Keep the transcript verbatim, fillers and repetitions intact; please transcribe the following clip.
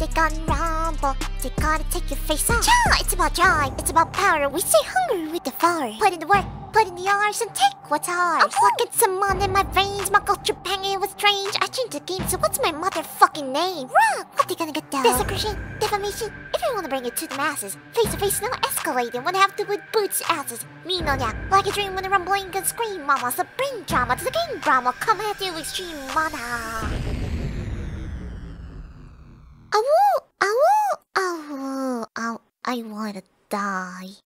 they gun rumble. They gotta take your face off. Yeah, it's about drive, it's about power. We stay hungry with the fire. Put in the work, put in the hours, and take what's ours. I'm fucking someone in my veins, my culture banging was strange. I changed the game, so what's my motherfucking name? Rock, what they gonna get down? Desecration, defamation, if you wanna bring it to the masses. Face to face, no escalating, wanna have to with boots asses. Me no ya, like a dream when the rumbling can scream, mama. So bring drama to the game, drama. Come at you, extreme mana. Ow, ow, ow, ow, I wanna die.